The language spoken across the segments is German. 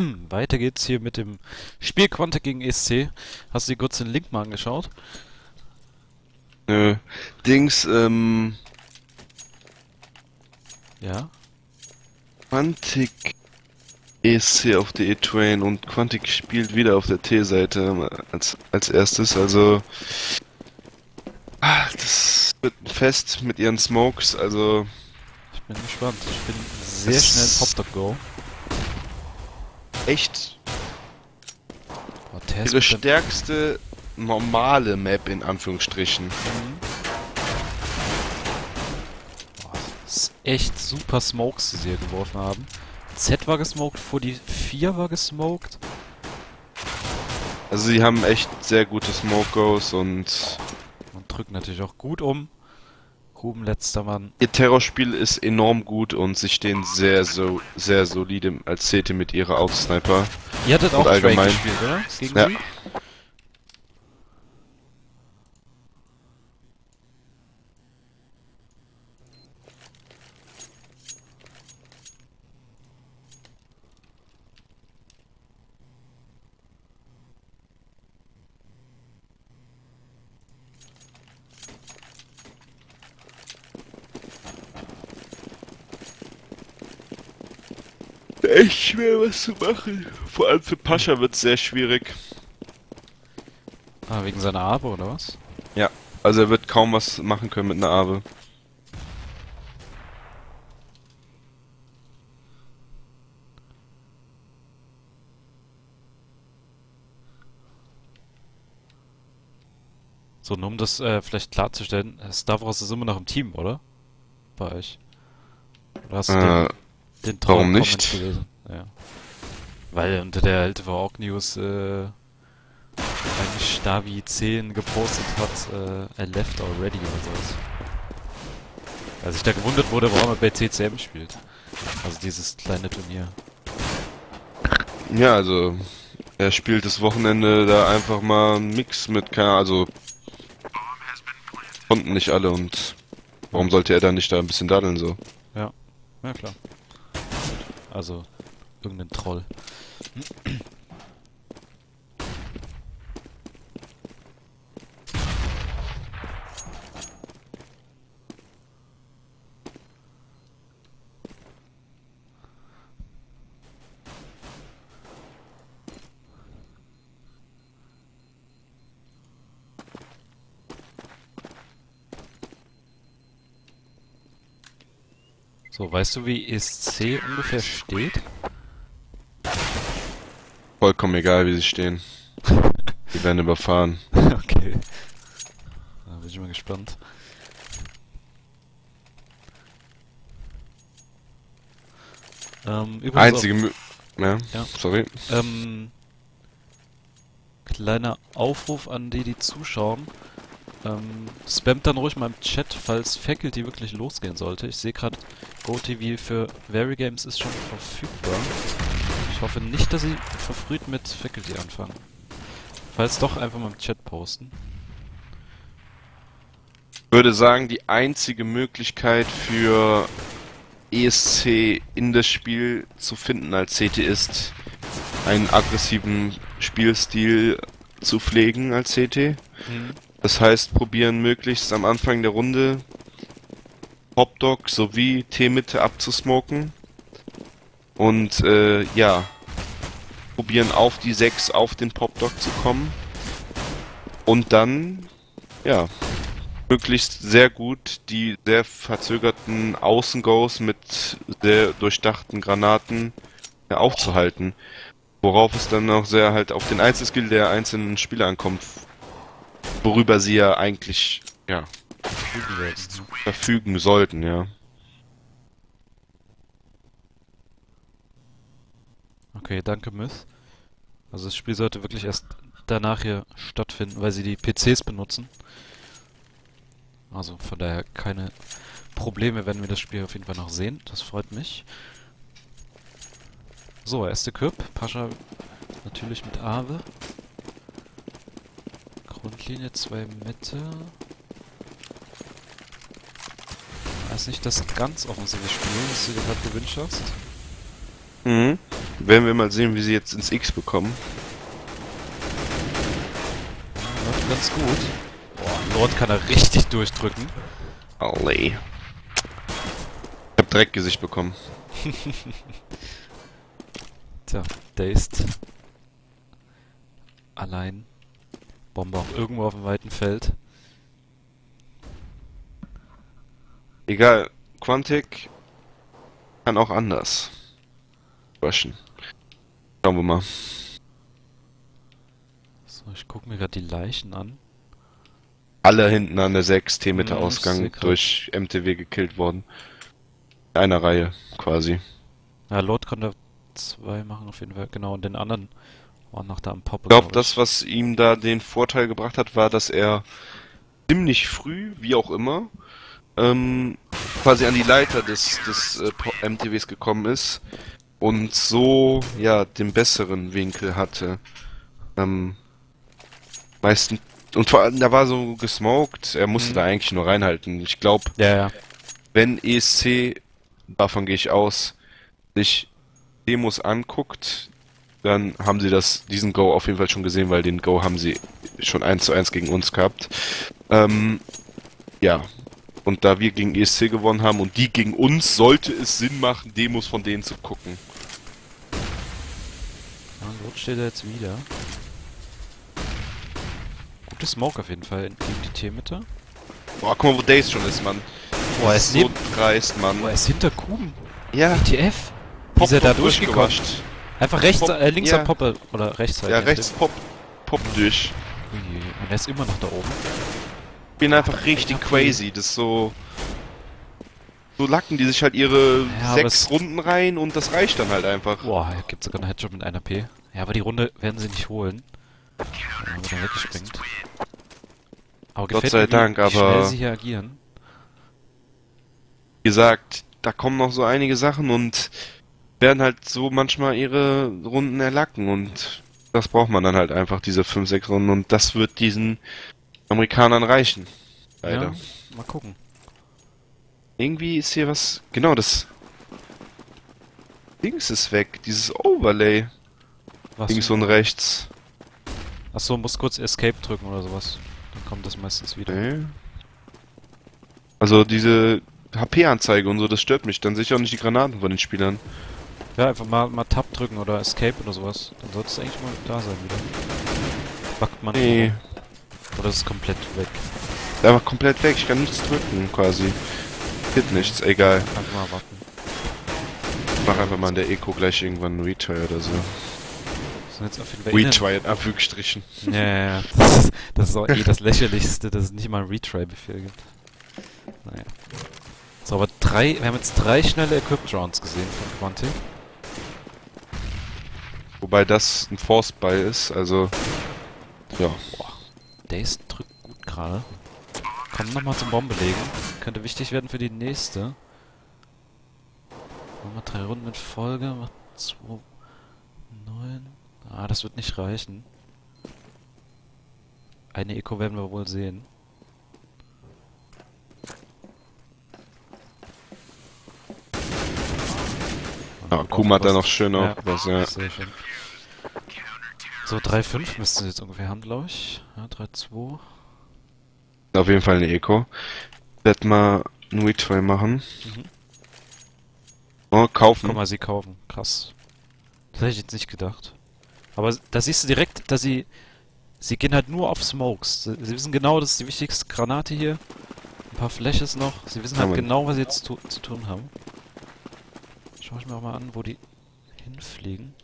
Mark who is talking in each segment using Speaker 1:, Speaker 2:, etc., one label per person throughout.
Speaker 1: Weiter geht's hier mit dem Spiel Quantic gegen ESC. Hast du dir kurz den Link mal angeschaut?
Speaker 2: Nö. Dings,
Speaker 1: Ja.
Speaker 2: Quantic ESC auf der E-Train und Quantic spielt wieder auf der T-Seite als erstes, also das wird ein Fest mit ihren Smokes, also
Speaker 1: Ich bin gespannt. Ich bin sehr schnell
Speaker 2: es
Speaker 1: Top Go.
Speaker 2: ist echt
Speaker 1: Oh, Tess
Speaker 2: ihre
Speaker 1: mit dem...
Speaker 2: stärkste normale Map in Anführungsstrichen.
Speaker 1: Boah, das ist echt super Smokes, die sie hier geworfen haben. Z war gesmoked, vor die 4 war gesmoked.
Speaker 2: Also sie haben echt sehr gute Smoke-Goes und
Speaker 1: Und drückt natürlich auch gut um. Ruben letzter Mann.
Speaker 2: ihr Terrorspiel ist enorm gut und sie stehen sehr solide als CT mit ihrer Autosniper.
Speaker 1: Ihr hattet auch
Speaker 2: Und
Speaker 1: Drake
Speaker 2: allgemein.
Speaker 1: gespielt, oder? Gegen
Speaker 2: Ja.
Speaker 1: sie?
Speaker 2: Echt schwer was zu machen. Vor allem für Pascha wird es sehr schwierig.
Speaker 1: Ah, wegen seiner Arbe, oder was?
Speaker 2: Ja, also er wird kaum was machen können mit einer Aave.
Speaker 1: So, nur um das vielleicht klarzustellen, Stavros ist immer noch im Team, oder? Bei euch. Oder hast du
Speaker 2: Äh,
Speaker 1: den
Speaker 2: warum
Speaker 1: Troll-Comment
Speaker 2: nicht?
Speaker 1: gelesen? Ja. Weil unter der LTV Org News eigentlich Stavi 10 gepostet hat, I left already oder sowas. Als ich da gewundert wurde, warum er bei CCM spielt. Also dieses kleine Turnier.
Speaker 2: Ja, also er spielt das Wochenende da einfach mal einen Mix mit, also konnten nicht alle und warum sollte er dann nicht da ein bisschen daddeln so?
Speaker 1: Ja, ja klar. Also irgendein Troll. So, weißt du, wie ESC ungefähr steht?
Speaker 2: Vollkommen egal, wie sie stehen. Die werden überfahren.
Speaker 1: Okay. Da bin ich mal gespannt. Übrigens auch,
Speaker 2: Einzige ja,
Speaker 1: ja,
Speaker 2: sorry.
Speaker 1: kleiner Aufruf an die, die zuschauen. Spammt dann ruhig mal im Chat, falls Faculty wirklich losgehen sollte. Ich sehe gerade, GoTV für Varigames ist schon verfügbar. Ich hoffe nicht, dass sie verfrüht mit Faculty anfangen. Falls doch, einfach mal im Chat posten.
Speaker 2: Ich würde sagen, die einzige Möglichkeit für ESC in das Spiel zu finden als CT ist, einen aggressiven Spielstil zu pflegen als CT.
Speaker 1: Mhm.
Speaker 2: Das heißt, probieren möglichst am Anfang der Runde Hopdog sowie T-Mitte abzusmoken. Und ja, probieren auf die 6 auf den Popdog zu kommen. Und dann, ja, möglichst sehr gut die sehr verzögerten Außengoes mit sehr durchdachten Granaten aufzuhalten. Worauf es dann auch sehr halt auf den Einzelskill der einzelnen Spieler ankommt, worüber sie ja eigentlich ja verfügen sollten, ja.
Speaker 1: Okay, danke, Myth. Also das Spiel sollte wirklich erst danach hier stattfinden, weil sie die PCs benutzen. Also von daher keine Probleme, werden wir das Spiel auf jeden Fall noch sehen. Das freut mich. So, erste Küpp. Pascha natürlich mit Aave. Grundlinie 2 Mitte. Weiß nicht, das ganz offensive Spiel, das du dir gerade gewünscht hast.
Speaker 2: Mhm. Werden wir mal sehen, wie sie jetzt ins X bekommen.
Speaker 1: Läuft ganz gut. Boah, Lord kann er richtig durchdrücken.
Speaker 2: Alle. Ich hab Dreckgesicht bekommen.
Speaker 1: Tja, Dazed. Allein. Bombe auch irgendwo auf dem weiten Feld.
Speaker 2: Egal, Quantic kann auch anders. Waschen. Schauen wir mal.
Speaker 1: So, ich gucke mir gerade die Leichen an.
Speaker 2: Alle hinten an der 6 T-Meter
Speaker 1: Ich seh
Speaker 2: Ausgang
Speaker 1: grad.
Speaker 2: durch MTW gekillt worden. In einer Reihe, quasi.
Speaker 1: Ja, Lord konnte 2 machen auf jeden Fall, genau. Und den anderen waren noch da am Poppe,
Speaker 2: Ich glaube,
Speaker 1: glaub
Speaker 2: das, was ihm da den Vorteil gebracht hat, war, dass er ziemlich früh, wie auch immer, quasi an die Leiter des MTWs gekommen ist und so, ja, den besseren Winkel hatte. Meistens, und vor allem, da war so gesmoked, er musste da eigentlich nur reinhalten. Ich glaube,
Speaker 1: Ja, ja.
Speaker 2: wenn ESC, davon gehe ich aus, sich Demos anguckt, dann haben sie diesen Go auf jeden Fall schon gesehen, weil den Go haben sie schon 1:1 gegen uns gehabt. Ja. Und da wir gegen ESC gewonnen haben und die gegen uns, sollte es Sinn machen, Demos von denen zu gucken.
Speaker 1: Ja, Lord steht da jetzt wieder. Gute Smoke auf jeden Fall gegen die T-Mitte.
Speaker 2: Boah, guck mal, wo Daze schon ist, Mann.
Speaker 1: Boah, er
Speaker 2: Das
Speaker 1: ist
Speaker 2: ist so
Speaker 1: neben...
Speaker 2: dreist, Mann.
Speaker 1: Boah, er ist hinter Kuben.
Speaker 2: Ja,
Speaker 1: ETF? Wie ist er da durchgekommen?
Speaker 2: durchgewascht.
Speaker 1: Einfach rechts,
Speaker 2: Pop,
Speaker 1: links
Speaker 2: ja.
Speaker 1: am Poppe. Oder rechts halt.
Speaker 2: Ja,
Speaker 1: je
Speaker 2: rechts
Speaker 1: nachdem.
Speaker 2: Pop durch.
Speaker 1: Ui, und er ist immer noch da oben.
Speaker 2: Ich bin einfach richtig crazy. Das ist so. So lacken die sich halt ihre
Speaker 1: Ja, aber
Speaker 2: 6 Runden rein und das reicht dann halt einfach.
Speaker 1: Boah, er gibt sogar einen Headshot mit einer P. Ja, aber die Runde werden sie nicht holen. Ja, wird er weggesprengt. Aber
Speaker 2: Gott
Speaker 1: gefällt
Speaker 2: sei
Speaker 1: mir,
Speaker 2: Dank,
Speaker 1: wie schnell
Speaker 2: aber-
Speaker 1: sie hier agieren.
Speaker 2: Wie gesagt, da kommen noch so einige Sachen und werden halt so manchmal ihre Runden erlacken und das braucht man dann halt einfach, diese 5, 6 Runden und das wird diesen Amerikanern reichen. Leider.
Speaker 1: Ja, mal gucken.
Speaker 2: Irgendwie ist hier was. Genau, das Dings ist weg. Dieses Overlay.
Speaker 1: Was?
Speaker 2: Links und rechts.
Speaker 1: Achso, muss kurz Escape drücken oder sowas. Dann kommt das meistens wieder.
Speaker 2: Okay. Also diese HP-Anzeige und so, das stört mich. Dann sehe ich auch nicht die Granaten von den Spielern.
Speaker 1: Ja, einfach mal Tab drücken oder Escape oder sowas. Dann sollte es eigentlich mal da sein wieder. Backt man
Speaker 2: Nee.
Speaker 1: rum. Oder ist es komplett weg?
Speaker 2: Ist einfach komplett weg. Ich kann nichts drücken, quasi. Geht nichts, egal.
Speaker 1: Einfach mal warten.
Speaker 2: Ich mach einfach mal in der Eco gleich irgendwann einen Retry oder so.
Speaker 1: Das sind jetzt auf jeden Fall
Speaker 2: Retry in Anführungsstrichen.
Speaker 1: Ja, ja, ja. Das ist auch eh das Lächerlichste, dass es nicht mal einen Retry-Befehl gibt. Naja. So, aber wir haben jetzt 3 schnelle Equipped Rounds gesehen von Quantic.
Speaker 2: Wobei das ein Force Buy ist, also. Ja.
Speaker 1: Boah. Daze drückt gut gerade. Komm nochmal zum Bombe legen. Könnte wichtig werden für die nächste. Nochmal 3 Runden in Folge. Macht 2, 9. Ah, das wird nicht reichen. Eine Eco werden wir wohl sehen.
Speaker 2: Ja, Kuma hat da noch schön
Speaker 1: Ja,
Speaker 2: aufgepasst, ja.
Speaker 1: sehr schön. So, 3,5 müssten sie jetzt ungefähr haben, glaube ich. Ja, 3,2.
Speaker 2: Auf jeden Fall eine Eco. Ich werde mal einen Retry machen.
Speaker 1: Mhm.
Speaker 2: Oh, kaufen.
Speaker 1: Guck mal, sie kaufen. Krass. Das hätte ich jetzt nicht gedacht. Aber da siehst du direkt, dass sie gehen halt nur auf Smokes. Sie wissen genau, das ist die wichtigste Granate hier. Ein paar Flashes noch. Sie wissen
Speaker 2: Ja,
Speaker 1: halt
Speaker 2: Mann.
Speaker 1: genau, was sie jetzt zu tun haben. Schau ich mir auch mal an, wo die hinfliegen.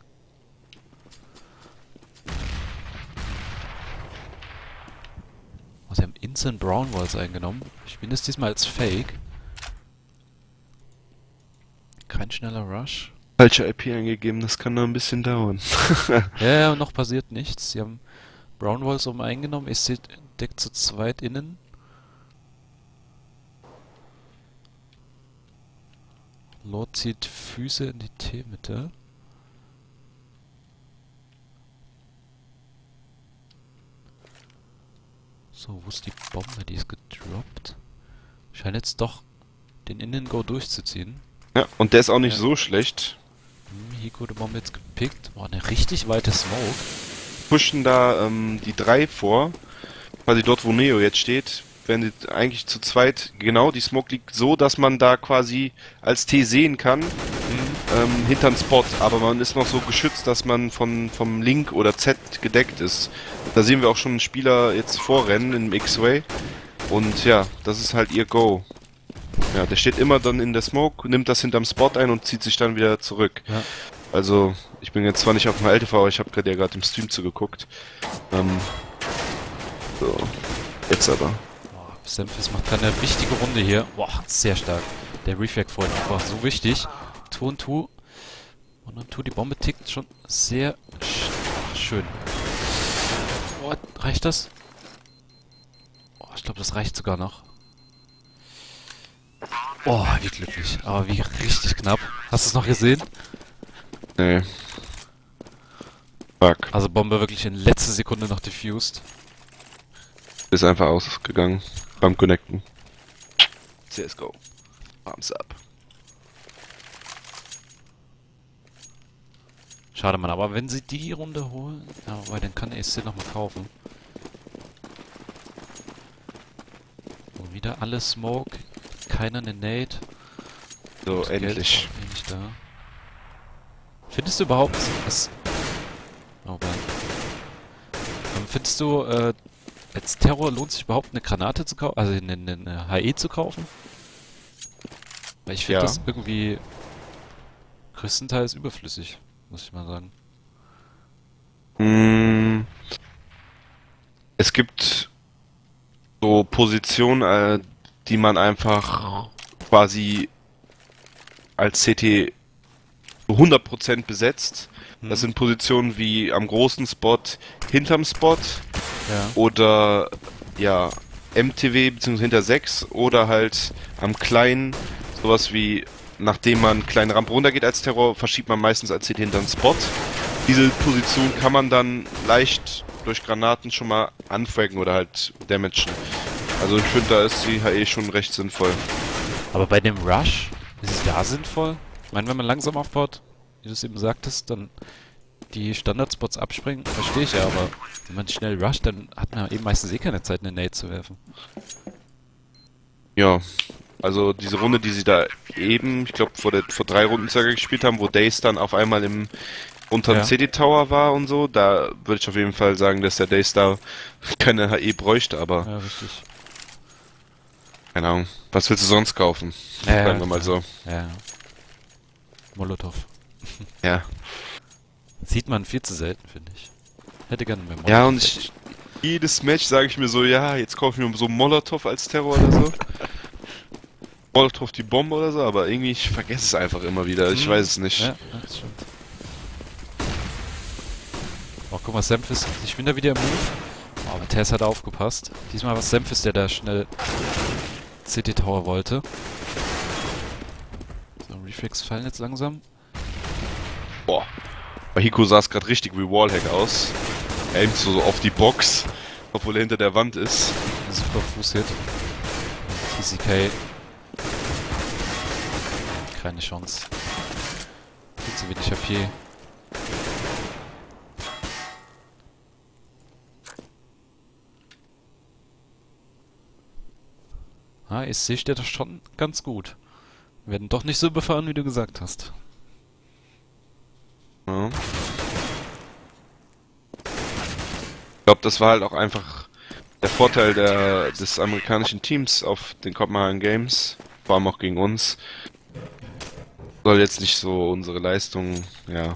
Speaker 1: Oh, sie haben Instant Brown Walls eingenommen. Ich bin es diesmal als Fake. Kein schneller Rush.
Speaker 2: Falsche IP eingegeben, das kann noch ein bisschen dauern.
Speaker 1: Ja, noch passiert nichts. Sie haben Brown Walls oben eingenommen. ESC deckt zu zweit innen. Lord zieht Füße in die T-Mitte. So, wo ist die Bombe? Die ist gedroppt. Scheint jetzt doch den Innen-Go durchzuziehen.
Speaker 2: Ja, und der ist auch nicht
Speaker 1: Ja.
Speaker 2: so schlecht.
Speaker 1: Hiko die Bombe jetzt gepickt. Boah, eine richtig weite Smoke.
Speaker 2: Pushen da die 3 vor. Quasi dort, wo Neo jetzt steht, werden die eigentlich zu zweit. Genau, die Smoke liegt so, dass man da quasi als T sehen kann, hinterm Spot. Aber man ist noch so geschützt, dass man vom Link oder Z gedeckt ist. Da sehen wir auch schon einen Spieler jetzt vorrennen im X-Way. Und ja, das ist halt ihr Go. Ja, der steht immer dann in der Smoke, nimmt das hinterm Spot ein und zieht sich dann wieder zurück.
Speaker 1: Ja.
Speaker 2: Also, ich bin jetzt zwar nicht auf dem LTV, aber ich habe gerade im Stream zugeguckt. So, jetzt aber.
Speaker 1: Boah, Semphis macht gerade eine wichtige Runde hier. Boah, sehr stark. Der Reflect vorhin war so wichtig. Tu und tu. Und dann tu, die Bombe tickt schon sehr schön. Boah, reicht das? Boah, ich glaube, das reicht sogar noch. Oh, wie glücklich. Aber wie richtig knapp. Hast du es noch gesehen?
Speaker 2: Nee. Fuck.
Speaker 1: Also Bombe wirklich in letzter Sekunde noch diffused.
Speaker 2: Ist einfach ausgegangen. Beim Connecten. CSGO. Arms up.
Speaker 1: Schade, Mann. Aber wenn sie die Runde holen... Ja, wobei, dann kann ESC nochmal kaufen. Und wieder alle Smoke. Keiner eine Nade.
Speaker 2: So,
Speaker 1: Und
Speaker 2: endlich.
Speaker 1: Geld nicht da. Findest du überhaupt... Was... Oh, nein. Findest du, als Terror lohnt sich überhaupt eine Granate zu kaufen? Also eine HE zu kaufen? Weil ich finde
Speaker 2: Ja.
Speaker 1: das irgendwie größtenteils überflüssig, muss ich mal sagen.
Speaker 2: Es gibt so Positionen, die man einfach quasi als CT so 100% besetzt. Das sind Positionen wie am großen Spot, hinterm Spot
Speaker 1: Ja.
Speaker 2: oder ja MTW bzw. hinter 6 oder halt am kleinen, sowas wie nachdem man einen kleinen Ramp runtergeht als Terror, verschiebt man meistens als CT hinterm Spot. Diese Position kann man dann leicht durch Granaten schon mal anfragen oder halt damagen. Also ich finde, da ist die HE schon recht sinnvoll.
Speaker 1: Aber bei dem Rush, ist es da sinnvoll? Ich meine, wenn man langsam aufbaut, wie du es eben sagtest, dann die Standardspots abspringen, verstehe ich ja, aber wenn man schnell rusht, dann hat man eben meistens eh keine Zeit, eine Nade zu werfen.
Speaker 2: Ja, also diese Runde, die sie da eben, ich glaube vor 3 Runden circa gespielt haben, wo Daze dann auf einmal unter dem
Speaker 1: Ja.
Speaker 2: CD-Tower war und so, da würde ich auf jeden Fall sagen, dass der Daze da keine HE bräuchte, aber
Speaker 1: Ja, richtig.
Speaker 2: keine Ahnung, was willst du sonst kaufen?
Speaker 1: Ja,
Speaker 2: Sagen wir mal so.
Speaker 1: Ja. Molotov.
Speaker 2: Ja.
Speaker 1: Sieht man viel zu selten, finde ich. Hätte gerne mehr Molotov.
Speaker 2: Ja, und jedes Match sage ich mir so, ja, jetzt kaufe ich mir so Molotov als Terror oder so. Molotov die Bombe oder so, aber irgendwie, ich vergesse es einfach immer wieder, ich weiß es nicht.
Speaker 1: Ja, das stimmt. Oh, guck mal, Semphis, ich bin da wieder im Move. Oh, aber Tess hat aufgepasst. Diesmal war es Semphis, der da schnell CT Tower wollte. So, Reflex fallen jetzt langsam.
Speaker 2: Boah. Bei Hiko sah es gerade richtig wie Wallhack aus. Er aimt so auf die Box, obwohl er hinter der Wand ist.
Speaker 1: Ein super Fußhit. TCK. Keine Chance. Viel zu wenig HP. Ah, SC steht doch schon ganz gut. Werden doch nicht so befahren, wie du gesagt hast.
Speaker 2: Ja. Ich glaube, das war halt auch einfach der Vorteil des amerikanischen Teams auf den Copenhagen Games, vor allem auch gegen uns. Soll jetzt nicht so unsere Leistung, ja.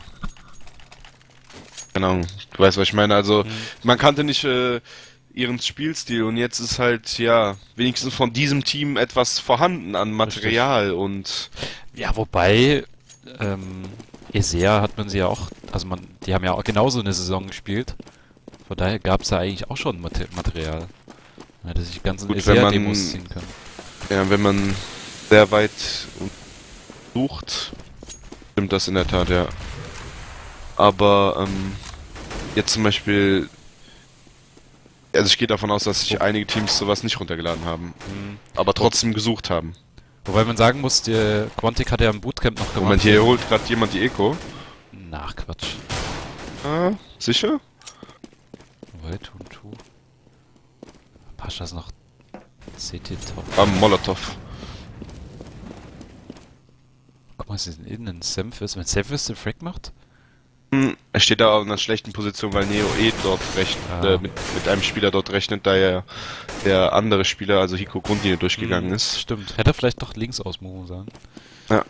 Speaker 2: Keine Ahnung, du weißt, was ich meine. Also, man kannte nicht ihren Spielstil und jetzt ist halt, ja, wenigstens von diesem Team etwas vorhanden an Material und.
Speaker 1: Ja, wobei, ESEA hat man sie ja auch, also die haben ja auch genauso eine Saison gespielt. Von daher gab es ja eigentlich auch schon Material. Man hätte sich die ganzen
Speaker 2: Gut, wenn
Speaker 1: ESEA-Demos ziehen können.
Speaker 2: Ja, wenn man sehr weit sucht, stimmt das in der Tat, ja. Aber jetzt zum Beispiel, also ich gehe davon aus, dass sich einige Teams sowas nicht runtergeladen haben, aber trotzdem gesucht haben.
Speaker 1: Wobei man sagen muss, der Quantic hat ja im Bootcamp noch gemacht.
Speaker 2: Moment, hier holt gerade jemand die Eco.
Speaker 1: Ach, Quatsch.
Speaker 2: Ah, sicher?
Speaker 1: Wait, und tu. Pascha ist noch CT top.
Speaker 2: Molotov.
Speaker 1: Guck mal, sie sind innen. Semphis. Wenn Semphis den Frag macht?
Speaker 2: Er steht da in einer schlechten Position, weil Neo dort mit einem Spieler dort rechnet, da ja der andere Spieler, also Hiko, Grundlinie durchgegangen ist.
Speaker 1: Stimmt. Hätte er vielleicht doch links ausmoven sollen.
Speaker 2: Ja.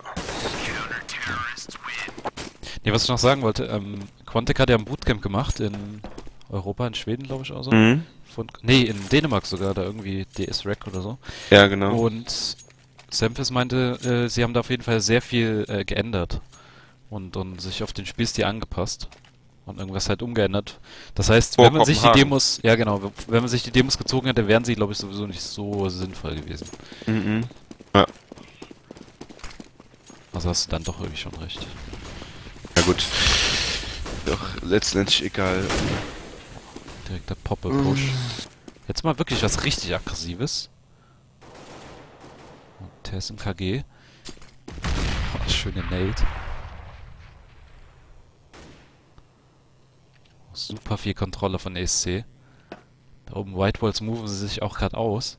Speaker 1: Nee, was ich noch sagen wollte, Quantic hat ja ein Bootcamp gemacht in Europa, in Schweden, glaube ich, auch so.
Speaker 2: Mhm.
Speaker 1: In Dänemark sogar, da irgendwie DS-Rec oder so.
Speaker 2: Ja, genau.
Speaker 1: Und Semphis meinte, sie haben da auf jeden Fall sehr viel geändert und sich auf den Spielstil angepasst und irgendwas halt umgeändert. Das heißt, wenn man sich die Demos, ja genau, wenn man sich die Demos gezogen hätte, wären sie, glaube ich, sowieso nicht so sinnvoll gewesen.
Speaker 2: Mhm. Ja.
Speaker 1: Also hast du dann doch irgendwie schon recht.
Speaker 2: Ja gut. Doch, letztendlich egal.
Speaker 1: Direkter Poppe-Push. Jetzt mal wirklich was richtig Aggressives. Und Tess im KG. Oh, schöne Nailed. Super viel Kontrolle von ESC. Da oben White Walls moven sie sich auch gerade aus.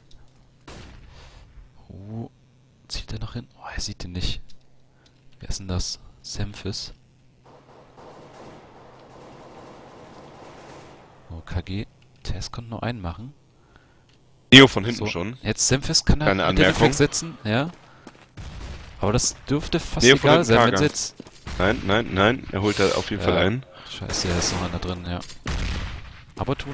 Speaker 1: Zieht er noch hin? Oh, er sieht ihn nicht. Wer ist denn das? Semphis. Oh, KG. Tess konnte nur einen machen.
Speaker 2: Neo von hinten
Speaker 1: So,
Speaker 2: schon.
Speaker 1: jetzt Semphis kann er
Speaker 2: Keine
Speaker 1: mit den
Speaker 2: Anmerkung.
Speaker 1: Reflex setzen, ja. Aber das dürfte fast
Speaker 2: Neo von
Speaker 1: egal
Speaker 2: hinten
Speaker 1: sein, wenn
Speaker 2: Targa.
Speaker 1: sie jetzt...
Speaker 2: Nein. Er holt da auf jeden Fall ein.
Speaker 1: Scheiße, da ist noch einer drin, ja. Aber tu.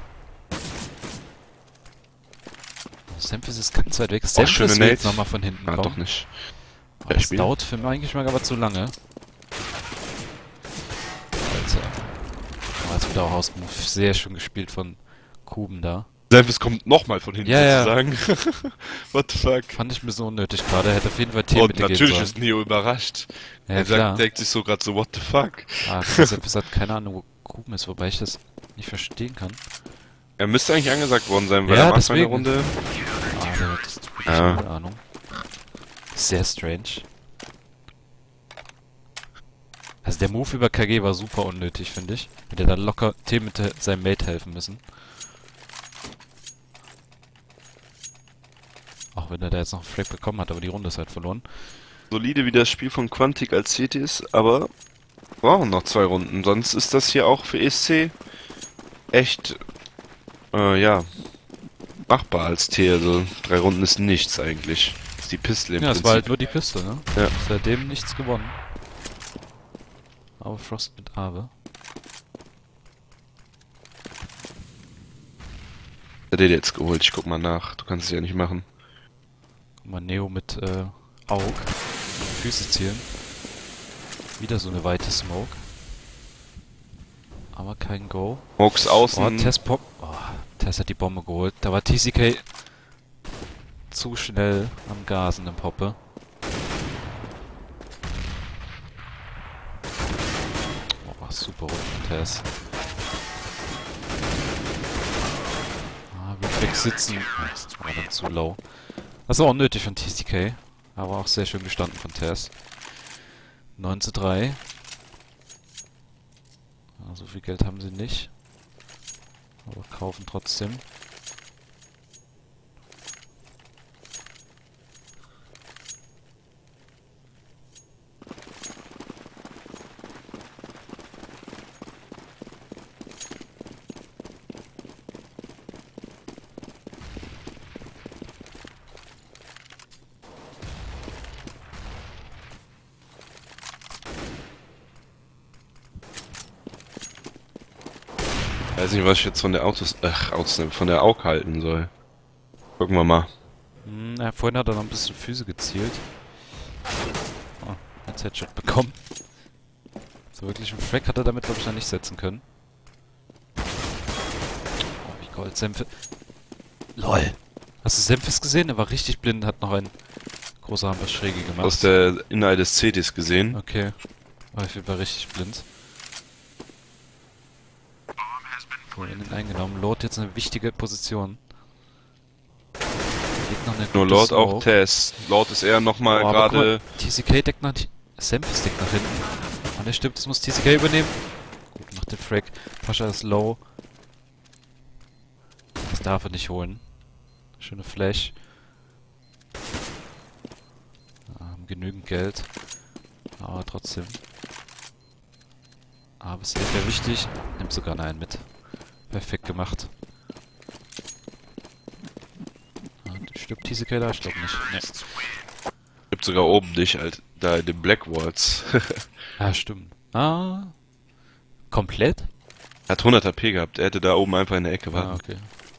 Speaker 1: Semphis ist ganz weit weg. Semphis
Speaker 2: schöne
Speaker 1: will jetzt
Speaker 2: Nate.
Speaker 1: nochmal von hinten
Speaker 2: Ah,
Speaker 1: kommen.
Speaker 2: doch nicht.
Speaker 1: Aber das dauert für meinen Geschmack aber zu lange. Alter. Oh, jetzt wird auch Hausmove. Sehr schön gespielt von Kuben da.
Speaker 2: Semphis kommt nochmal von hinten sozusagen. What the fuck?
Speaker 1: Fand ich ein bisschen unnötig gerade. Er hätte auf jeden Fall
Speaker 2: Und
Speaker 1: T-Mitte gehen
Speaker 2: natürlich
Speaker 1: sollen.
Speaker 2: ist Neo überrascht.
Speaker 1: Ja,
Speaker 2: Er
Speaker 1: klar.
Speaker 2: denkt sich so gerade so, what the fuck?
Speaker 1: Semphis hat keine Ahnung, wo Kuben ist, wobei ich das nicht verstehen kann.
Speaker 2: Er müsste eigentlich angesagt worden sein, weil
Speaker 1: Ja,
Speaker 2: am Anfang der
Speaker 1: deswegen.
Speaker 2: Runde...
Speaker 1: Der hat das wirklich
Speaker 2: Ja.
Speaker 1: keine Ahnung. Sehr strange. Also der Move über KG war super unnötig, finde ich. Hätte da locker T-Mitte seinem Mate helfen müssen. Auch wenn er da jetzt noch einen Frag bekommen hat, aber die Runde ist halt verloren.
Speaker 2: Solide wie das Spiel von Quantic als CT ist, aber brauchen noch 2 Runden. Sonst ist das hier auch für ESC echt, ja, machbar als T. Also 3 Runden ist nichts eigentlich. Das ist die Pistole im
Speaker 1: Ja, es
Speaker 2: Prinzip.
Speaker 1: war halt nur die Piste, ne?
Speaker 2: Ja.
Speaker 1: Seitdem nichts gewonnen. Aber Frost mit Awe.
Speaker 2: Hat er jetzt geholt? Ich guck mal nach. Du kannst es ja nicht machen.
Speaker 1: Guck mal, Neo mit Aug. Füße zielen. Wieder so eine weite Smoke. Aber kein Go.
Speaker 2: Smokes außen.
Speaker 1: Tess hat die Bombe geholt. Da war TCK zu schnell am Gasen im Poppe. Oh, super rund von Tess. Reflex sitzen. Das war dann zu low. Das war unnötig von TCK. Aber auch sehr schön gestanden von Tess. 9:3. So viel Geld haben sie nicht. Aber kaufen trotzdem.
Speaker 2: Weiß nicht, was ich jetzt von der von der AUG halten soll. Gucken wir mal.
Speaker 1: Vorhin hat er noch ein bisschen Füße gezielt. Oh, jetzt Headshot bekommen. So wirklich einen Frag hat er damit, glaube ich, noch nicht setzen können. Oh, wie Gold. Semphis. LOL! Hast du Semphis gesehen? Er war richtig blind, hat noch ein großer Hamper Schräge gemacht.
Speaker 2: Aus der Inhalt des CTs gesehen.
Speaker 1: Okay. Aber ich war richtig blind. So, innen eingenommen. Lord jetzt eine wichtige Position. Liegt noch eine
Speaker 2: Nur
Speaker 1: gute
Speaker 2: Lord
Speaker 1: Smoke.
Speaker 2: auch Tess. Lord ist eher nochmal
Speaker 1: Oh, aber guck
Speaker 2: gerade...
Speaker 1: mal, TCK deckt nach... Semphis deckt nach hinten. Ah, der stimmt, das muss TCK übernehmen. Gut, macht den Frag. Pascha ist low. Das darf er nicht holen. Schöne Flash. Haben genügend Geld. Aber trotzdem. Aber es ist sehr wichtig. Nimmt sogar einen mit. Perfekt gemacht. Stirbt TCK da? Ich glaube nicht. Nee.
Speaker 2: Gibt sogar oben dich, halt, da in den Black Walls.
Speaker 1: Ah, stimmt. Ah. Komplett?
Speaker 2: Er hat 100 HP gehabt, er hätte da oben einfach in der Ecke warten.
Speaker 1: Ah, okay.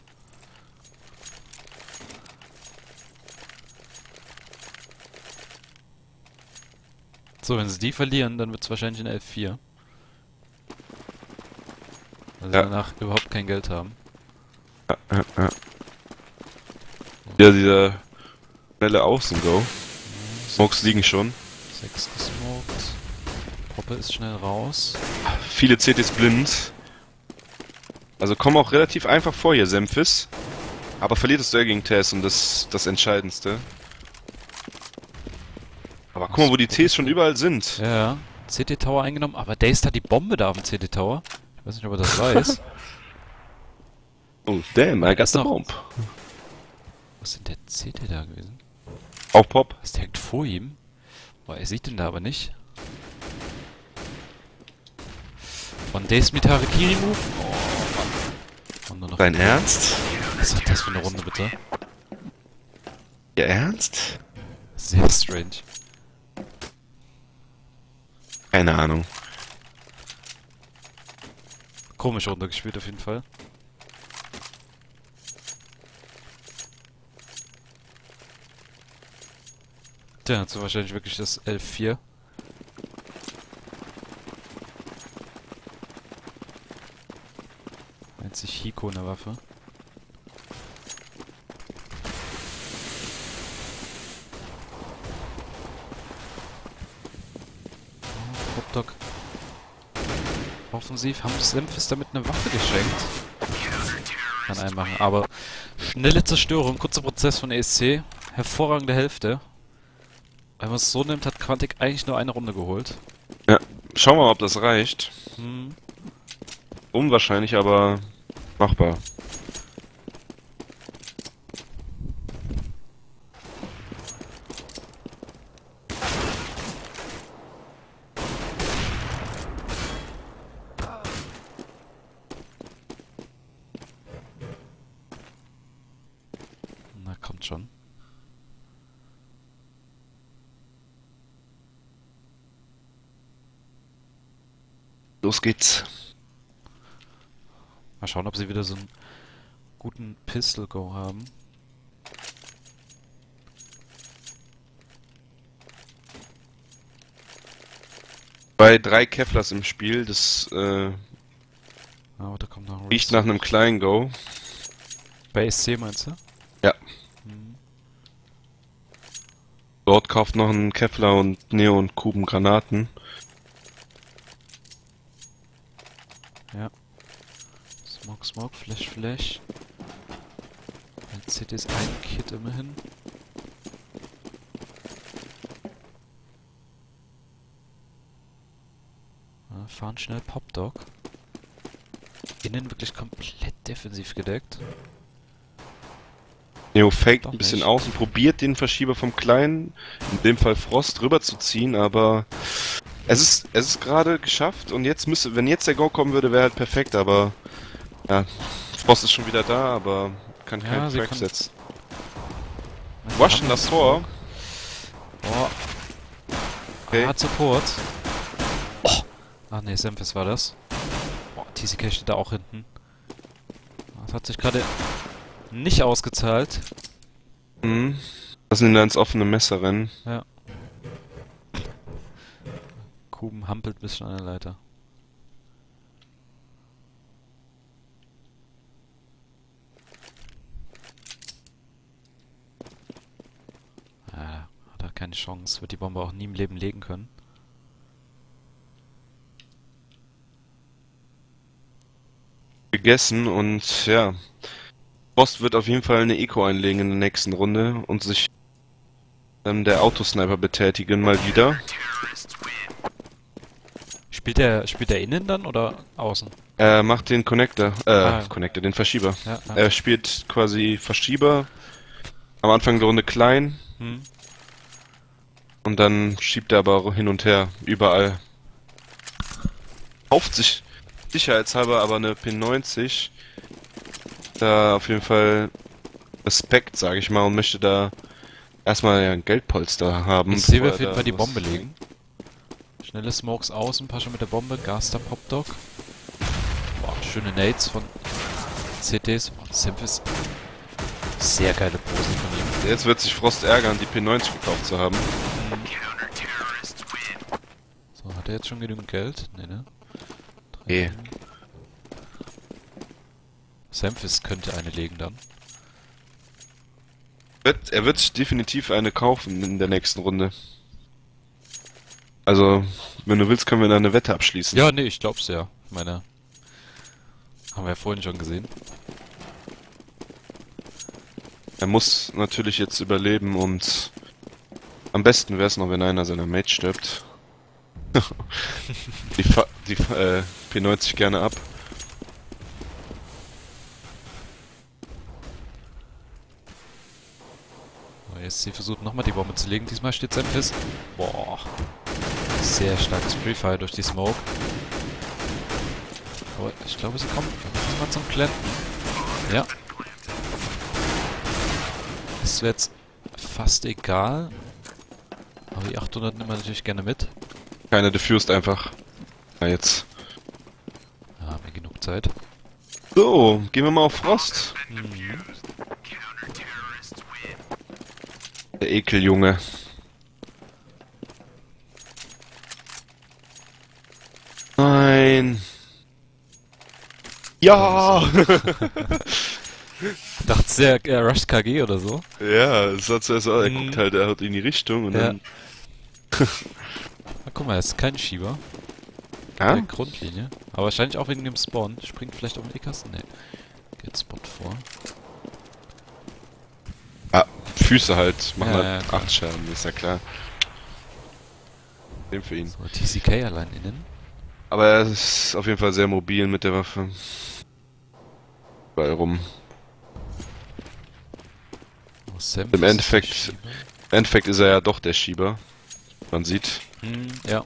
Speaker 1: So, wenn sie die verlieren, dann wird es wahrscheinlich ein 11-4. Weil sie
Speaker 2: Ja.
Speaker 1: danach überhaupt kein Geld haben.
Speaker 2: Ja, dieser schnelle Außen-Go. Smokes liegen schon.
Speaker 1: 6 gesmoked. Poppe ist schnell raus.
Speaker 2: Viele CTs blind. Also kommen auch relativ einfach vor hier, Semphis. Aber verliert das Duell gegen Tess und das Entscheidendste. Aber guck mal, wo die Ts schon überall sind.
Speaker 1: Ja, ja. CT-Tower eingenommen, aber Daze hat die Bombe da auf dem CT-Tower. Ich weiß nicht, ob er das weiß.
Speaker 2: Oh, damn, I got
Speaker 1: Ist
Speaker 2: the
Speaker 1: noch-
Speaker 2: bomb.
Speaker 1: Was ist denn der CT da gewesen?
Speaker 2: Auch Pop.
Speaker 1: Ist direkt vor ihm? Boah, er sieht den da aber nicht. Von Daze mit Harakiri-Move. Oh, Mann. Und nur noch.
Speaker 2: Dein Ernst?
Speaker 1: Was ist das für eine Runde, bitte?
Speaker 2: Ja, Ernst?
Speaker 1: Sehr strange.
Speaker 2: Keine Ahnung.
Speaker 1: Komische Runde gespielt auf jeden Fall. Tja, hat so wahrscheinlich wirklich das 11-4. Einzig Hiko in der Waffe. Oh, Hotdog. Offensiv haben Semphis damit eine Waffe geschenkt. Kann einen machen, aber schnelle Zerstörung, kurzer Prozess von ESC, hervorragende Hälfte. Wenn man es so nimmt, hat Quantic eigentlich nur eine Runde geholt.
Speaker 2: Ja, schauen wir mal, ob das reicht.
Speaker 1: Hm.
Speaker 2: Unwahrscheinlich, aber machbar.
Speaker 1: Na, kommt schon.
Speaker 2: Los geht's.
Speaker 1: Mal schauen, ob sie wieder so einen guten Pistol-Go haben.
Speaker 2: Bei 3 Kevlars im Spiel, das
Speaker 1: Aber da kommt noch ein
Speaker 2: riecht nach einem kleinen Go.
Speaker 1: Bei SC meinst du?
Speaker 2: Ja.
Speaker 1: Hm.
Speaker 2: Dort kauft noch ein Kevlar und Neo und Kuben Granaten.
Speaker 1: Ja. Smoke, Smoke, Flash, Flash. Ein CT ist ein Kit immerhin. Ja, fahren schnell Popdog. Innen wirklich komplett defensiv gedeckt.
Speaker 2: Neo faked
Speaker 1: Doch
Speaker 2: ein bisschen
Speaker 1: nicht.
Speaker 2: aus und probiert den Verschieber vom Kleinen, in dem Fall Frost, rüberzuziehen, aber es ist gerade geschafft und jetzt müsste, wenn jetzt der Go kommen würde, wäre halt perfekt, aber ja, Frost ist schon wieder da, aber kann
Speaker 1: Ja,
Speaker 2: keinen
Speaker 1: sie
Speaker 2: Frag
Speaker 1: können-
Speaker 2: setzen.
Speaker 1: Na,
Speaker 2: Waschen
Speaker 1: haben
Speaker 2: das Tor.
Speaker 1: Oh.
Speaker 2: Okay.
Speaker 1: Hat Support. Oh. Ach ne, Semphis war das. Oh, TCK steht da auch hinten. Das hat sich gerade nicht ausgezahlt.
Speaker 2: Mhm. Lassen ihn da ins offene Messer rennen.
Speaker 1: Ja. Kuben hampelt ein bisschen an der Leiter. Ah, hat er keine Chance. Wird die Bombe auch nie im Leben legen können.
Speaker 2: Gegessen und ja, Frost wird auf jeden Fall eine Eco einlegen in der nächsten Runde und sich der Autosniper betätigen mal wieder.
Speaker 1: Spielt der innen dann oder außen?
Speaker 2: Er macht den Connector,
Speaker 1: Ah.
Speaker 2: Connector, den Verschieber.
Speaker 1: Ja, ja.
Speaker 2: Er spielt quasi Verschieber, am Anfang der Runde klein
Speaker 1: Hm.
Speaker 2: und dann schiebt er aber hin und her, überall. Kauft sich sicherheitshalber aber eine P90. Da auf jeden Fall Respekt, sage ich mal, und möchte da erstmal ja, ein Geldpolster haben.
Speaker 1: Ich sehe
Speaker 2: bevor
Speaker 1: auf
Speaker 2: er
Speaker 1: jeden
Speaker 2: da
Speaker 1: Fall die
Speaker 2: was-
Speaker 1: Bombe legen. Schnelle Smokes außen, Pascha mit der Bombe, Gaster Popdog. Boah, schöne Nades von CTs. Boah, Simphis. Sehr geile Pose von ihm.
Speaker 2: Jetzt wird sich Frost ärgern, die P90 gekauft zu haben.
Speaker 1: So, hat er jetzt schon genügend Geld? Nee, ne?
Speaker 2: Nee.
Speaker 1: Simphis könnte eine legen dann.
Speaker 2: Er wird sich definitiv eine kaufen in der nächsten Runde. Also, wenn du willst, können wir da eine Wette abschließen.
Speaker 1: Ja, nee, ich glaub's ja. Ich meine, haben wir ja vorhin schon gesehen.
Speaker 2: Er muss natürlich jetzt überleben und am besten wäre es noch, wenn einer seiner Mates stirbt. die P90 gerne ab.
Speaker 1: So, jetzt sie versucht nochmal die Bombe zu legen. Diesmal steht Simphis. Boah. Sehr starkes Pre-Fire durch die Smoke. Aber ich glaube, sie kommen mal zum Klenten. Ja. Ist jetzt fast egal. Aber die 800 nimmt man natürlich gerne mit.
Speaker 2: Keiner diffused einfach. Ja, jetzt.
Speaker 1: Ja, haben wir genug Zeit.
Speaker 2: So, gehen wir mal auf Frost. Der Ekeljunge. Nein. Ja!
Speaker 1: Dachtest du, er rusht KG oder so?
Speaker 2: Ja, es hat zuerst auch, er guckt halt, er hat in die Richtung und
Speaker 1: Ja.
Speaker 2: dann.
Speaker 1: Na, guck mal, er ist kein Schieber.
Speaker 2: Ja?
Speaker 1: Der Grundlinie. Aber wahrscheinlich auch wegen dem Spawn. Springt vielleicht auf den E-Kasten? Nee. Geht Spot vor.
Speaker 2: Ah, Füße halt, machen
Speaker 1: Ja,
Speaker 2: halt
Speaker 1: ja, klar.
Speaker 2: 8 Schaden, ist ja klar. Dem für ihn.
Speaker 1: So, TCK allein innen.
Speaker 2: Aber er ist auf jeden Fall sehr mobil mit der Waffe. Überall rum.
Speaker 1: Oh, Sam
Speaker 2: Im
Speaker 1: ist
Speaker 2: Endeffekt-
Speaker 1: der Schieber.
Speaker 2: Im Endeffekt ist er ja doch der Schieber. Man sieht.
Speaker 1: Ja.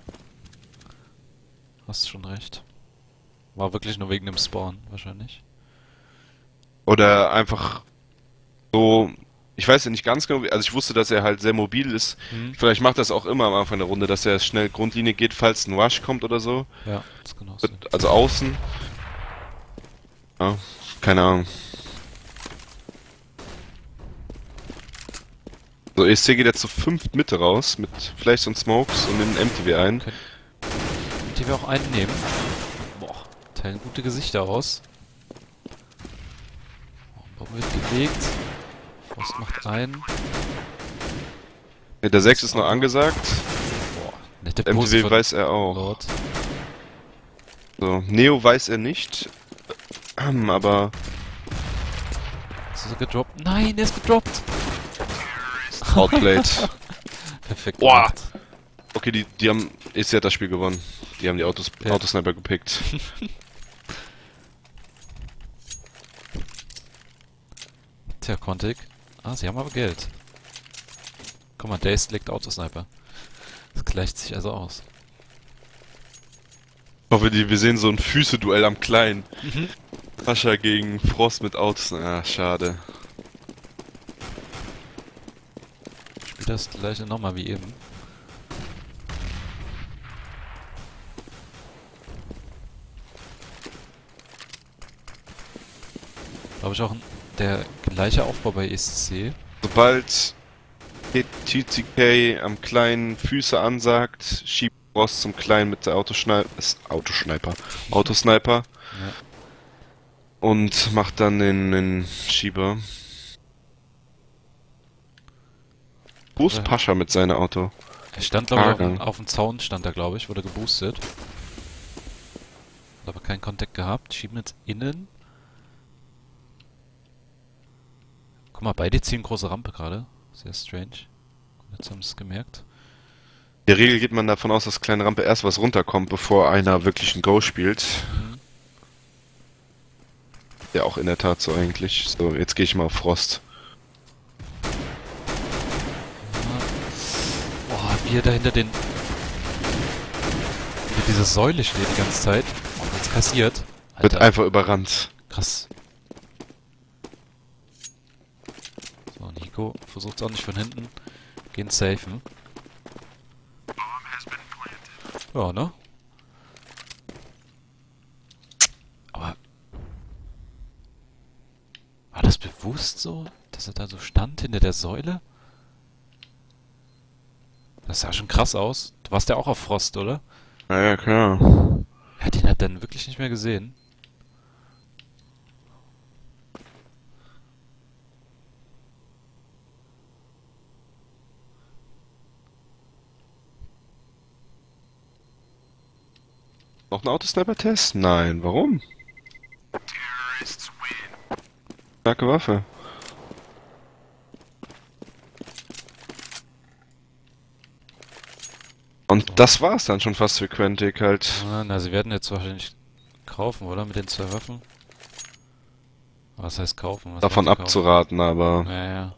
Speaker 1: Hast schon recht. War wirklich nur wegen dem Spawn, wahrscheinlich.
Speaker 2: Oder einfach so. Ich weiß ja nicht ganz genau, also ich wusste, dass er halt sehr mobil ist. Vielleicht macht er das auch immer am Anfang der Runde, dass er schnell Grundlinie geht, falls ein Rush kommt oder so.
Speaker 1: Ja, das kann auch sein.
Speaker 2: Also außen. Ja, keine Ahnung. So, ESC geht jetzt zu 5 Mitte raus, mit Flash und Smokes und nimmt MTW ein.
Speaker 1: Die wir auch einen nehmen. Boah, teilen gute Gesichter aus. Bombe wird gelegt. Frost macht einen.
Speaker 2: Der 6 ist noch angesagt.
Speaker 1: Boah, nette Pose
Speaker 2: MTW
Speaker 1: von
Speaker 2: weiß er auch.
Speaker 1: Lord.
Speaker 2: So, Neo weiß er nicht. Aber
Speaker 1: Ist er gedroppt? Nein, er ist gedroppt!
Speaker 2: outplayed.
Speaker 1: Perfekt.
Speaker 2: Boah.
Speaker 1: gemacht.
Speaker 2: Okay, die haben. ESC hat das Spiel gewonnen. Die haben die
Speaker 1: Ja.
Speaker 2: Autosniper gepickt.
Speaker 1: Tja, Quantic. Ah, sie haben aber Geld. Guck mal, Daze legt Autosniper. Das gleicht sich also aus.
Speaker 2: Ich hoffe, wir sehen so ein Füße-Duell am Kleinen. Pascha gegen Frost mit Autos. Ah, schade.
Speaker 1: Spielt das gleiche nochmal wie eben. Glaube ich auch der gleiche Aufbau bei ESC.
Speaker 2: Sobald TTK am Kleinen Füße ansagt, schiebt Frost zum Kleinen mit der Autosniper.
Speaker 1: Ja.
Speaker 2: Und macht dann den Schieber. Wo ist
Speaker 1: Ja.
Speaker 2: Pascha mit seinem Auto?
Speaker 1: Er stand, glaube ich,
Speaker 2: Fahrgang.
Speaker 1: auf dem Zaun stand er, glaube ich, wurde geboostet. Hat aber keinen Kontakt gehabt. Schieben jetzt innen. Guck mal, beide ziehen große Rampe gerade. Sehr strange. Jetzt haben sie es gemerkt.
Speaker 2: der Regel geht man davon aus, dass kleine Rampe erst was runterkommt, bevor einer wirklich ein Go spielt.
Speaker 1: Mhm.
Speaker 2: Ja, auch in der Tat so eigentlich. So, jetzt gehe ich mal auf Frost.
Speaker 1: Boah, wie er da hinter den... Hinter dieser Säule steht die ganze Zeit. Und jetzt kassiert.
Speaker 2: Wird
Speaker 1: Alter,
Speaker 2: einfach überrannt.
Speaker 1: krass. So, Nico versucht es auch nicht von hinten. Gehen safen. Ja, ne? Aber... War das bewusst so, dass er da so stand hinter der Säule? Das sah schon krass aus. Du warst ja auch auf Frost, oder?
Speaker 2: Naja, klar.
Speaker 1: Ja, den hat dann wirklich nicht mehr gesehen.
Speaker 2: Noch ein Autosniper-Test? Nein, warum? Starke Waffe. Und
Speaker 1: So.
Speaker 2: das war's dann schon fast für Quantic halt.
Speaker 1: Ah, na, sie werden jetzt wahrscheinlich kaufen, oder? Mit den 2 Waffen? Was heißt kaufen? Was
Speaker 2: Davon
Speaker 1: werden sie
Speaker 2: abzuraten, aber...
Speaker 1: kaufen? Ja, ja.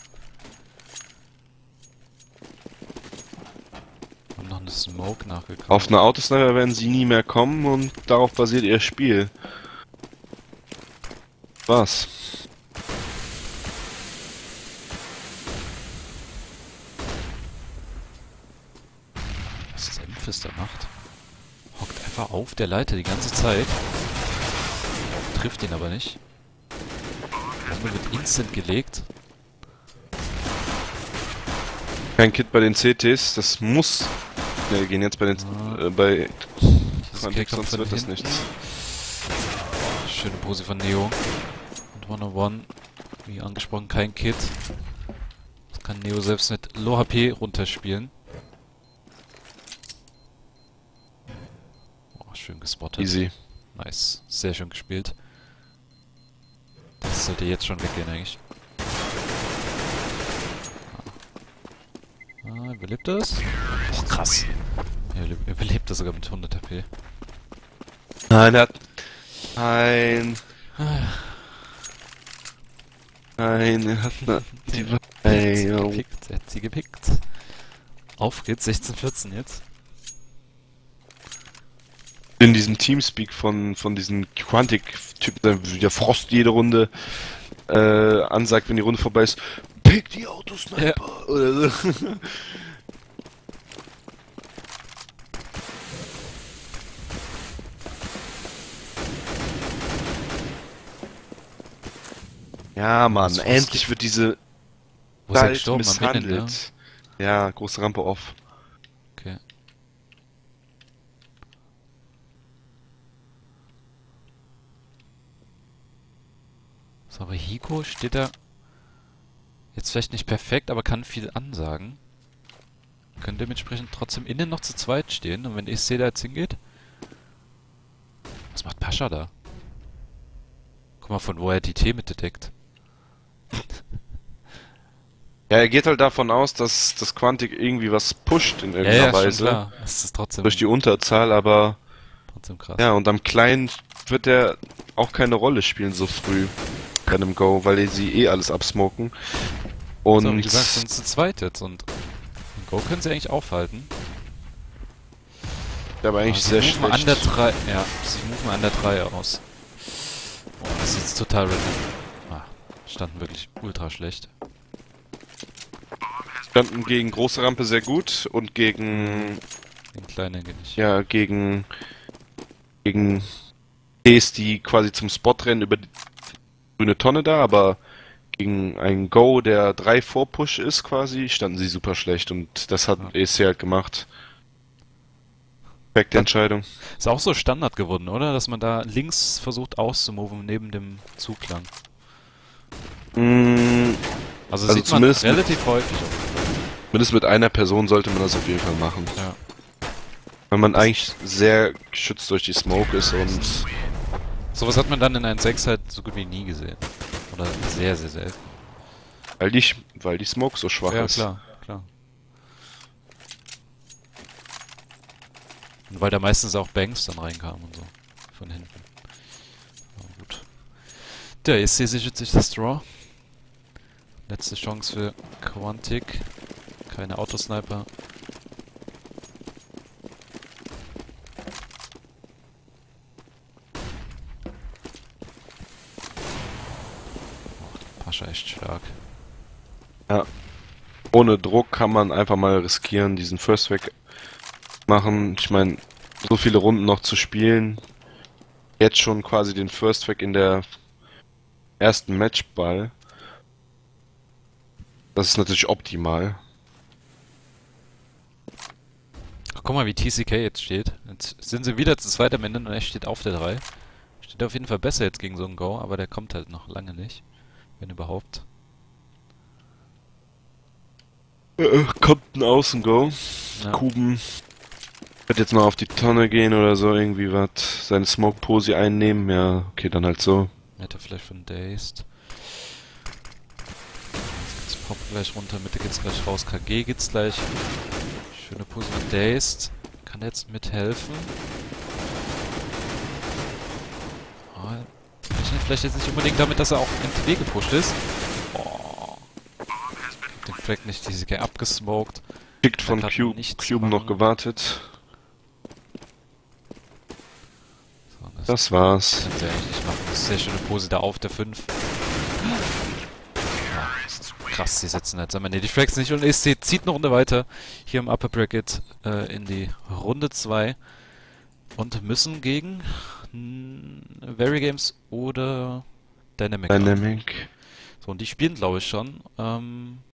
Speaker 1: Haben noch eine Smoke nachgekauft.
Speaker 2: Auf eine Autosniper werden sie nie mehr kommen und darauf basiert ihr Spiel. Was?
Speaker 1: Was Senfis da macht? Hockt einfach auf der Leiter die ganze Zeit. Trifft ihn aber nicht. Bombe wird instant gelegt.
Speaker 2: Kein Kit bei den CTs, das muss schnell gehen jetzt bei den...
Speaker 1: Ah.
Speaker 2: bei...
Speaker 1: Dieses
Speaker 2: Quantic,
Speaker 1: Kick kommt
Speaker 2: sonst
Speaker 1: von
Speaker 2: wird das
Speaker 1: hinten.
Speaker 2: nichts.
Speaker 1: Schöne Pose von Neo. Und 101, wie angesprochen, kein Kit. Das kann Neo selbst mit Low HP runterspielen. Oh, schön gespottet.
Speaker 2: Easy.
Speaker 1: Nice. Sehr schön gespielt. Das sollte jetzt schon weggehen eigentlich. Ah, überlebt das? Oh, krass. Er überlebt das sogar mit 100 HP.
Speaker 2: Nein, er hat... Nein. Nein, er hat eine... Die Waffe... Ey,
Speaker 1: Er hat
Speaker 2: yo.
Speaker 1: sie gepickt. Er hat sie gepickt. Auf geht's, 16-14 jetzt.
Speaker 2: In diesem Teamspeak von diesen Quantic-Typen, der Frost jede Runde ansagt, wenn die Runde vorbei ist, pick die Autosniper!
Speaker 1: Ja.
Speaker 2: Oder so. Ja, Mann,
Speaker 1: Was
Speaker 2: endlich wird diese
Speaker 1: Wo ist er
Speaker 2: Welt
Speaker 1: gestorben? Am Ende, ne?
Speaker 2: misshandelt. Ja, große Rampe off.
Speaker 1: Okay. So, aber Hiko steht da jetzt vielleicht nicht perfekt, aber kann viel ansagen. Können dementsprechend trotzdem innen noch zu zweit stehen. Und wenn ESC da jetzt hingeht... Was macht Pascha da? Guck mal, von wo er die T mitdeckt.
Speaker 2: Ja, er geht halt davon aus, dass das Quantic irgendwie was pusht in
Speaker 1: Ja,
Speaker 2: irgendeiner
Speaker 1: ja, schon
Speaker 2: Weise.
Speaker 1: klar. Das ist trotzdem,
Speaker 2: Durch die Unterzahl, aber
Speaker 1: trotzdem krass.
Speaker 2: ja, und am Kleinen wird er auch keine Rolle spielen so früh bei einem Go, weil sie eh alles absmoken. Und
Speaker 1: So, wie gesagt, sind zu zweit jetzt und den Go können sie eigentlich aufhalten.
Speaker 2: der war eigentlich
Speaker 1: Aber
Speaker 2: sehr
Speaker 1: sie moven an der
Speaker 2: schlecht.
Speaker 1: 3, ja, sie moven an der 3 aus. Oh, das ist jetzt total random. Ah, standen wirklich ultra schlecht.
Speaker 2: Standen gegen große Rampe sehr gut und gegen
Speaker 1: Den kleinen geht nicht.
Speaker 2: ja gegen Ds, die quasi zum Spot rennen über die grüne Tonne da, aber gegen einen Go, der 3 Vorpush ist quasi, standen sie super schlecht und das hat
Speaker 1: Ja.
Speaker 2: ESC halt gemacht. Perfekte Entscheidung.
Speaker 1: Ist auch so Standard geworden, oder? Dass man da links versucht auszumoven neben dem Zuglang. Also sieht man
Speaker 2: zumindest
Speaker 1: relativ häufig.
Speaker 2: Zumindest mit einer Person sollte man das auf jeden Fall machen.
Speaker 1: Ja.
Speaker 2: Weil man eigentlich sehr geschützt durch die Smoke ist und
Speaker 1: Sowas hat man dann in 1.6 halt so gut wie nie gesehen. Oder sehr, sehr selten.
Speaker 2: weil die Smoke so schwach
Speaker 1: Ja,
Speaker 2: ist.
Speaker 1: klar, klar. Und weil da meistens auch Banks dann reinkamen und so. Von hinten. Aber gut. Der ESC sichert sich das Draw. Letzte Chance für Quantic. Keine Autosniper. Pascha echt stark.
Speaker 2: Ja. Ohne Druck kann man einfach mal riskieren, diesen First Weg machen. Ich meine, so viele Runden noch zu spielen. Jetzt schon quasi den First Weg in der ersten Matchball. Das ist natürlich optimal.
Speaker 1: Ach, guck mal, wie TCK jetzt steht. Jetzt sind sie wieder zu zweit am Ende und er steht auf der 3. Steht auf jeden Fall besser jetzt gegen so einen Go, aber der kommt halt noch lange nicht. Wenn überhaupt.
Speaker 2: Kommt ein Außen-Go.
Speaker 1: Ja.
Speaker 2: Kuben wird jetzt noch auf die Tonne gehen oder so, irgendwie was. Seine Smoke-Posi einnehmen. Ja, okay, dann halt so.
Speaker 1: Hätte vielleicht von Dazed. Jetzt geht's Pop gleich runter, Mitte geht's gleich raus, KG geht's gleich. Schöne Pose von Dazed. Kann der jetzt mithelfen? Ah, rechnet vielleicht jetzt nicht unbedingt damit, dass er auch NTW gepusht ist. Oh. Den Fleck nicht, diese Guy abgesmoked.
Speaker 2: Schickt von
Speaker 1: kann
Speaker 2: Cube
Speaker 1: nichts
Speaker 2: noch
Speaker 1: machen.
Speaker 2: gewartet.
Speaker 1: So,
Speaker 2: Das war's.
Speaker 1: kann sie eigentlich nicht machen. Das ist sehr schöne Pose da auf der 5. Ja, krass, die setzen jetzt am Ende die Frags nicht und ESC zieht eine Runde weiter hier im Upper Bracket in die Runde 2 und müssen gegen Very Games oder Dynamic.
Speaker 2: Dynamic.
Speaker 1: So, und die spielen, glaube ich, schon.